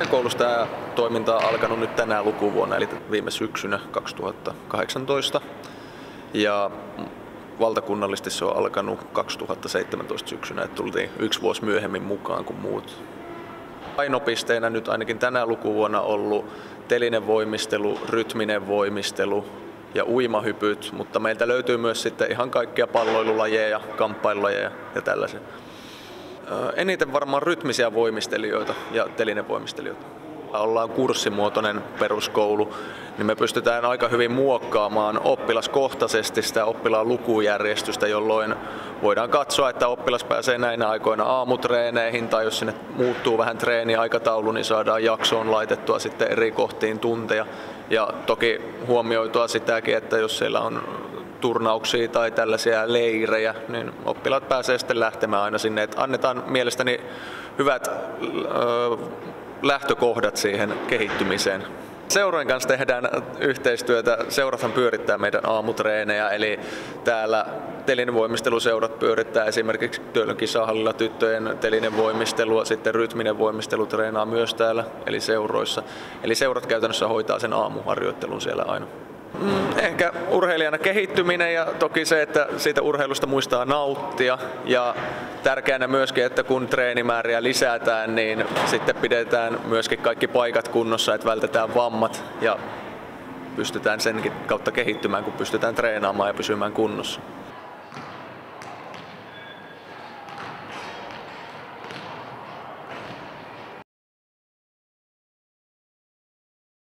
Koulussa tämä toiminta on alkanut nyt tänä lukuvuonna, eli viime syksynä 2018. Ja valtakunnallisesti se on alkanut 2017 syksynä, että tultiin 1 vuosi myöhemmin mukaan kuin muut. Painopisteenä nyt ainakin tänä lukuvuonna ollut telinen voimistelu, rytminen voimistelu ja uimahypyt, mutta meiltä löytyy myös sitten ihan kaikkia palloilulajeja, kamppailulajeja ja tällaisia. Eniten varmaan rytmisiä voimistelijoita ja telinen voimistelijoita. Ollaan kurssimuotoinen peruskoulu, niin me pystytään aika hyvin muokkaamaan oppilaskohtaisesti sitä oppilaan lukujärjestystä, jolloin voidaan katsoa, että oppilas pääsee näinä aikoina aamutreeneihin tai jos sinne muuttuu vähän treeniaikataulu, niin saadaan jaksoon laitettua sitten eri kohtiin tunteja. Ja toki huomioitua sitäkin, että jos siellä on turnauksia tai tällaisia leirejä, niin oppilaat pääsee sitten lähtemään aina sinne. Että annetaan mielestäni hyvät lähtökohdat siihen kehittymiseen. Seurojen kanssa tehdään yhteistyötä. Seurathan pyörittää meidän aamutreenejä, eli täällä telinen voimisteluseurat pyörittää esimerkiksi Töölön kisahallilla tyttöjen telinen voimistelua, sitten rytminen voimistelu treenaa myös täällä, eli seuroissa. Eli seurat käytännössä hoitaa sen aamuharjoittelun siellä aina. Ehkä urheilijana kehittyminen ja toki se, että siitä urheilusta muistaa nauttia ja tärkeänä myöskin, että kun treenimääriä lisätään, niin sitten pidetään myöskin kaikki paikat kunnossa, että vältetään vammat ja pystytään senkin kautta kehittymään, kun pystytään treenaamaan ja pysymään kunnossa.